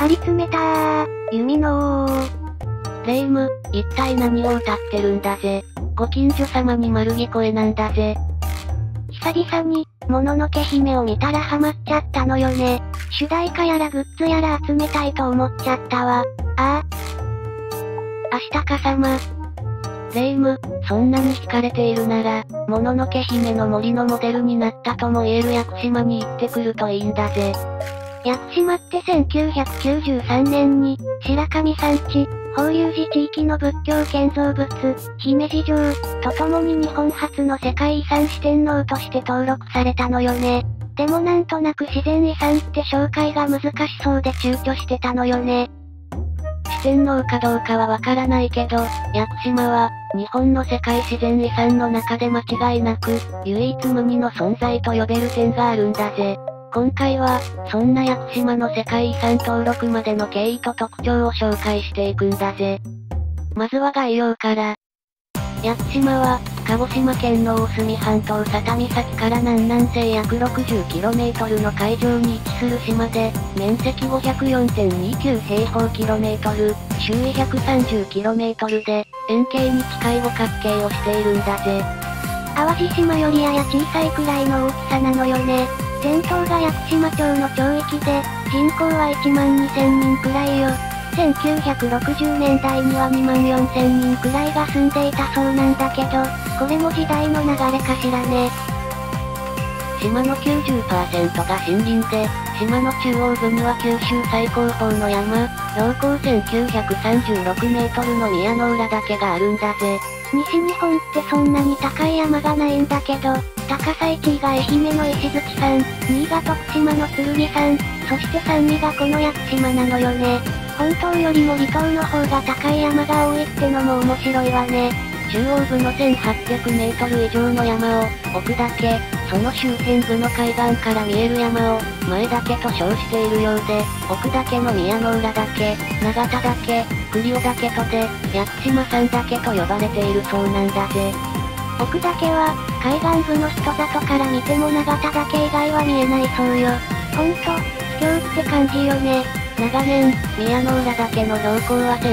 張り詰めたー、弓のー。 霊夢、一体何を歌ってるんだぜ。ご近所様に丸聞こえなんだぜ。 久々に、もののけ姫を見たらハマっちゃったのよね。主題歌やらグッズやら集めたいと思っちゃったわ。 アシタカ様。霊夢、そんなに惹かれているなら、もののけ姫の森のモデルになったとも言える屋久島に行ってくるといいんだぜ。 屋久島って1993年に、白神山地、法隆寺地域の仏教建造物、姫路城、とともに日本初の世界遺産四天王として登録されたのよね。でもなんとなく自然遺産って紹介が難しそうで躊躇してたのよね。 四天王かどうかはわからないけど、屋久島は、日本の世界自然遺産の中で間違いなく、唯一無二の存在と呼べる点があるんだぜ。今回は、そんな屋久島の世界遺産登録までの経緯と特徴を紹介していくんだぜ。まずは概要から。屋久島は、鹿児島県の大隅半島佐多岬から南南西約 60km の海上に位置する島で、面積 504.29 平方キロメートル、周囲 130km で、円形に近い五角形をしているんだぜ。 淡路島よりやや小さいくらいの大きさなのよね。全島が屋久島町の町域で、人口は1万2000人くらいよ。1960年代には2万4000人くらいが住んでいたそうなんだけど、これも時代の流れかしらね。 島の 90% が森林で、島の中央部には九州最高峰の山、標高1936メートルの宮之浦岳があるんだぜ。 西日本ってそんなに高い山がないんだけど、高さ1位が愛媛の石鎚山、2位が徳島の剣山、そして3位がこの屋久島なのよね。本島よりも離島の方が高い山が多いってのも面白いわね。 中央部の1800メートル以上の山を、奥岳、その周辺部の海岸から見える山を、前岳と称しているようで、奥岳の宮之浦岳、長田岳、栗尾岳とで、屋久島三岳と呼ばれているそうなんだぜ。 奥岳は、海岸部の人里から見ても長田岳以外は見えないそうよ。ほんと、秘境って感じよね。 長年、宮之浦岳の標高は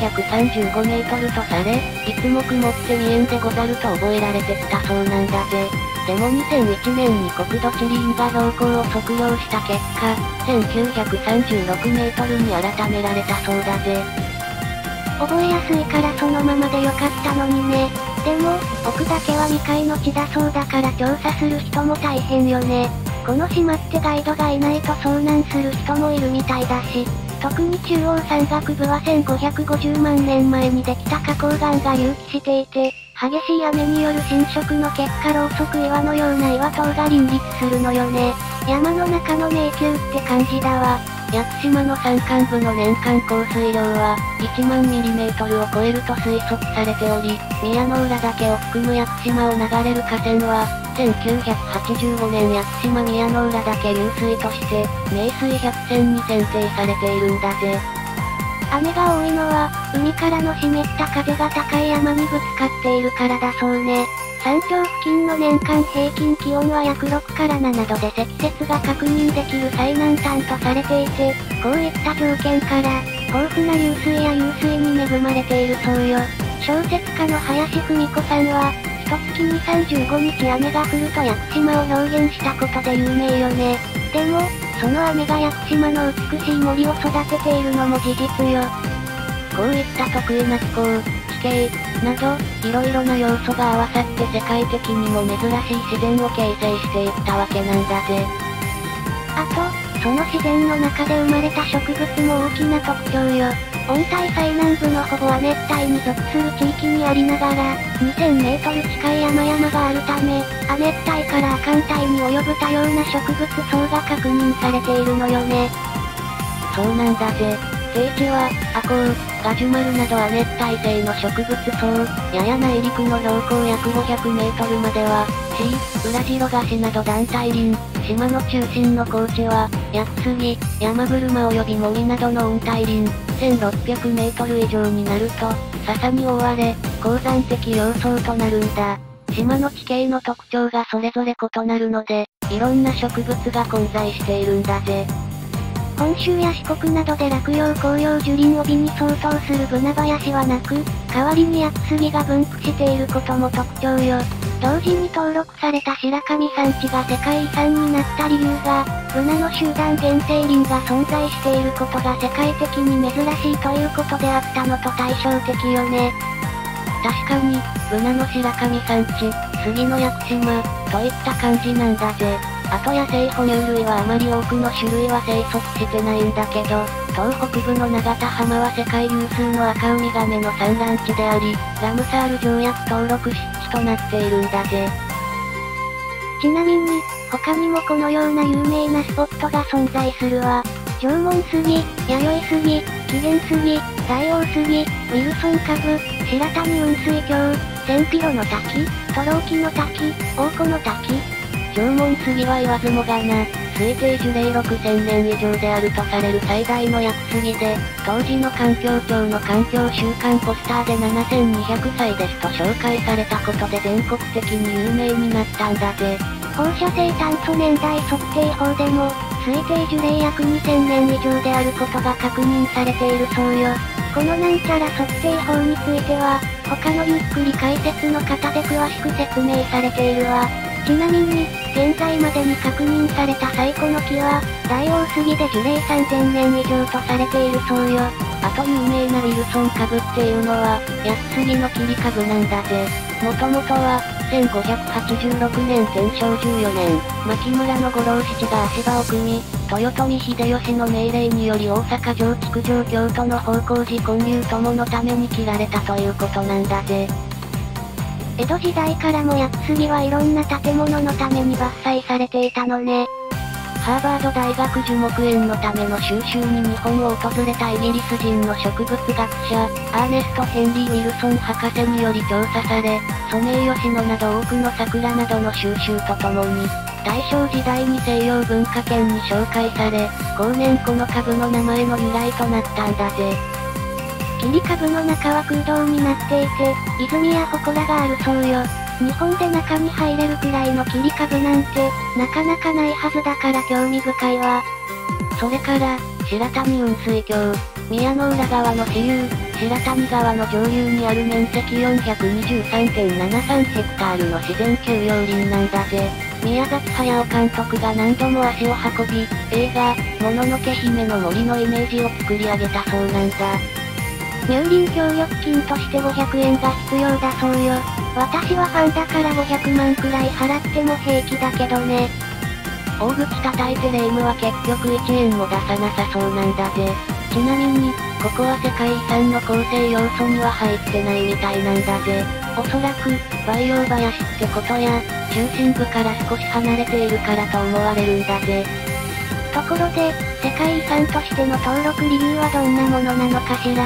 1935メートルとされ、いつも曇って見えんでござると覚えられてきたそうなんだぜ。でも2001年に国土地理院が標高を測量した結果、1936メートルに改められたそうだぜ。 覚えやすいからそのままでよかったのにね。でも、奥岳は未開の地だそうだから調査する人も大変よね。この島ってガイドがいないと遭難する人もいるみたいだし、特に中央山岳部は1550万年前にできた花崗岩が隆起していて、激しい雨による浸食の結果ろうそく岩のような岩塔が林立するのよね。山の中の迷宮って感じだわ。 屋久島の山間部の年間降水量は、1万ミリメートルを超えると推測されており、宮之浦岳を含む屋久島を流れる河川は、1985年屋久島宮之浦岳流水として、名水百選に選定されているんだぜ。 雨が多いのは、海からの湿った風が高い山にぶつかっているからだそうね。山頂付近の年間平均気温は約6から7度で積雪が確認できる最南端とされていて、こういった条件から、豊富な流水や湧水に恵まれているそうよ。小説家の林芙美子さんは、一月に35日雨が降ると屋久島を表現したことで有名よね。でも、その雨が屋久島の美しい森を育てているのも事実よ。 こういった得意な気候、地形、など、いろいろな要素が合わさって世界的にも珍しい自然を形成していったわけなんだぜ。 あと、その自然の中で生まれた植物も大きな特徴よ。温帯最南部のほぼ亜熱帯に属する地域にありながら、2000メートル近い山々があるため、亜熱帯から亜寒帯に及ぶ多様な植物層が確認されているのよね。 そうなんだぜ。低地は、アコウ、ガジュマルなど亜熱帯性の植物層、やや内陸の標高約500メートルまでは、ウラジロガシなど団体林、島の中心の高地は、屋久杉、山車及びモミなどの温帯林、1600メートル以上になると、笹に覆われ、高山的様相となるんだ。島の地形の特徴がそれぞれ異なるので、いろんな植物が混在しているんだぜ。 本州や四国などで落葉紅葉樹林帯に相当するブナ林はなく、代わりに屋久杉が分布していることも特徴よ。同時に登録された白神山地が世界遺産になった理由が、ブナの集団原生林が存在していることが世界的に珍しいということであったのと対照的よね。 確かに、ブナの白神山地、杉の屋久島、といった感じなんだぜ。あと野生哺乳類はあまり多くの種類は生息してないんだけど、東北部の長田浜は世界有数の赤ウミガメの産卵地であり、ラムサール条約登録湿地となっているんだぜ。 ちなみに、他にもこのような有名なスポットが存在するわ。縄文杉、弥生杉、紀元杉、大王杉、ウィルソン株、白谷雲水峡、千尋の滝、トローキの滝、大湖の滝。 縄文杉は言わずもがな、推定樹齢6000年以上であるとされる最大の屋久杉で、当時の環境庁の環境週間ポスターで7200歳ですと紹介されたことで全国的に有名になったんだぜ。 放射性炭素年代測定法でも、推定樹齢約2000年以上であることが確認されているそうよ。このなんちゃら測定法については、他のゆっくり解説の方で詳しく説明されているわ。ちなみに、現在までに確認された最古の木は、大王杉で樹齢3000年以上とされているそうよ。 あと有名なウィルソン株っていうのは、屋久杉の切り株なんだぜ。もともとは、1586年天正14年、牧村の五郎七が足場を組み、豊臣秀吉の命令により大阪城築城京都の方向寺建立とものために切られたということなんだぜ。 江戸時代からも屋久杉はいろんな建物のために伐採されていたのね。 ハーバード大学樹木園のための収集に日本を訪れたイギリス人の植物学者、アーネスト・ヘンリー・ウィルソン博士により調査され、ソメイヨシノなど多くの桜などの収集とともに、大正時代に西洋文化圏に紹介され、後年この株の名前の由来となったんだぜ。 切り株の中は空洞になっていて、泉や祠があるそうよ。日本で中に入れるくらいの切り株なんて、なかなかないはずだから興味深いわ。 それから、白谷雲水峡、宮の浦川の支流、白谷川の上流にある面積 423.73 ヘクタールの自然休養林なんだぜ。宮崎駿監督が何度も足を運び、映画、もののけ姫の森のイメージを作り上げたそうなんだ。 入林協力金として500円が必要だそうよ。私はファンだから500万くらい払っても平気だけどね。 大口叩いてレイムは結局1円も出さなさそうなんだぜ。ちなみに、ここは世界遺産の構成要素には入ってないみたいなんだぜ。おそらく、培養林ってことや、中心部から少し離れているからと思われるんだぜ。 ところで、世界遺産としての登録理由はどんなものなのかしら。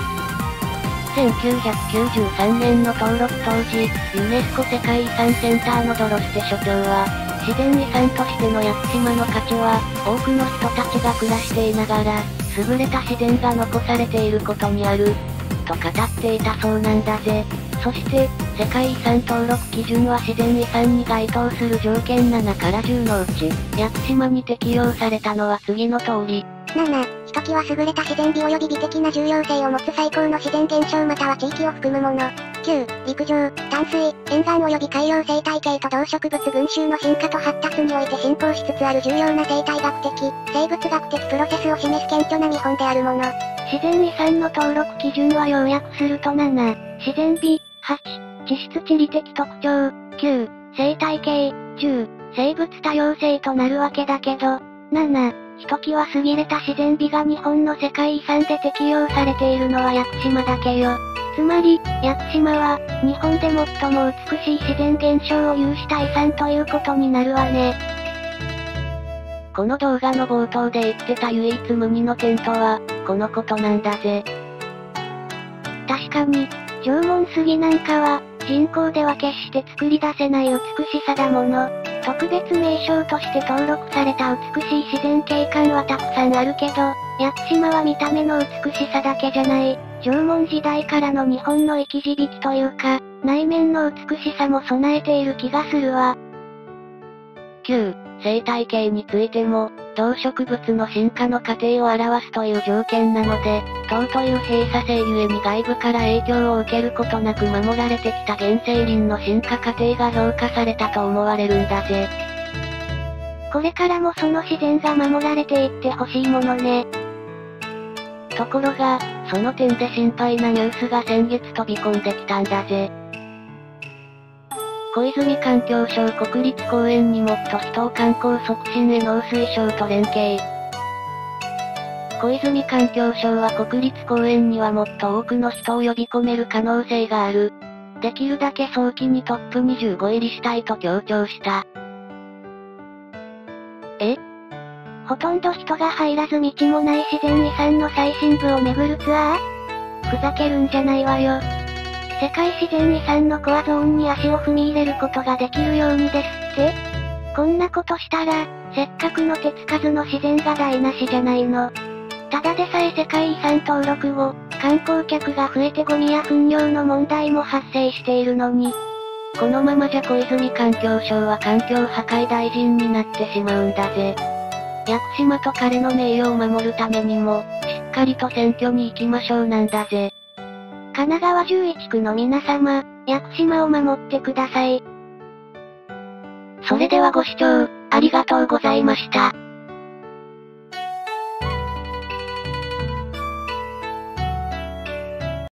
1993年の登録当時、ユネスコ世界遺産センターのドロステ所長は、自然遺産としての屋久島の価値は、多くの人たちが暮らしていながら、優れた自然が残されていることにある、と語っていたそうなんだぜ。そして、世界遺産登録基準は自然遺産に該当する条件7から10のうち、屋久島に適用されたのは次の通り。 7、ひときわ優れた自然美及び美的な重要性を持つ最高の自然現象または地域を含むもの。9、陸上、淡水、沿岸及び海洋生態系と動植物群衆の進化と発達において進行しつつある重要な生態学的、生物学的プロセスを示す顕著な見本であるもの。自然遺産の登録基準は要約すると7、自然美、8、地質地理的特徴、9、生態系、10、生物多様性となるわけだけど、7、ひときわ優れた自然美が日本の世界遺産で適用されているのは屋久島だけよ。つまり、屋久島は、日本で最も美しい自然現象を有した遺産ということになるわね。 この動画の冒頭で言ってた唯一無二の点とは、このことなんだぜ。 確かに、縄文杉なんかは、人工では決して作り出せない美しさだもの。特別名勝として登録された美しい自然景観はたくさんあるけど、屋久島は見た目の美しさだけじゃない、縄文時代からの日本の生き字引というか、内面の美しさも備えている気がするわ。 9、生態系についても、 動植物の進化の過程を表すという条件なので、塔という閉鎖性ゆえに外部から影響を受けることなく守られてきた原生林の進化過程が評価されたと思われるんだぜ。 これからもその自然が守られていってほしいものね。 ところが、その点で心配なニュースが先月飛び込んできたんだぜ。小泉環境省国立公園にもっと人を観光促進へ農水省と連携。小泉環境省は国立公園にはもっと多くの人を呼び込める可能性がある。できるだけ早期にトップ25入りしたいと強調した。 ほとんど人が入らず道もない自然遺産の最深部を巡るツアー？ふざけるんじゃないわよ。世界自然遺産のコアゾーンに足を踏み入れることができるようにですって？こんなことしたら、せっかくの手つかずの自然が台無しじゃないの。ただでさえ世界遺産登録後、観光客が増えてゴミや糞尿の問題も発生しているのに。 このままじゃ小泉環境省は環境破壊大臣になってしまうんだぜ。屋久島と彼の名誉を守るためにも、しっかりと選挙に行きましょうなんだぜ。 神奈川11区の皆様、屋久島を守ってください。 それではご視聴、ありがとうございました。